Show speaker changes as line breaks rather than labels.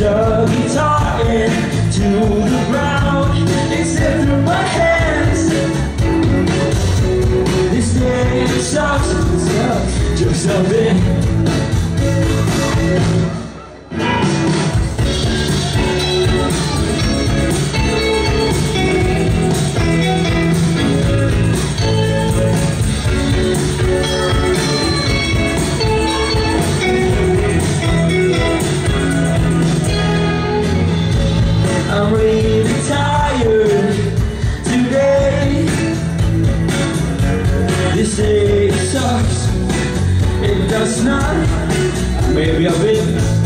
the guitar into the ground, except through my hands. This day sucks, just a bit. I'm really tired today. This day sucks. It does not. Maybe a bit.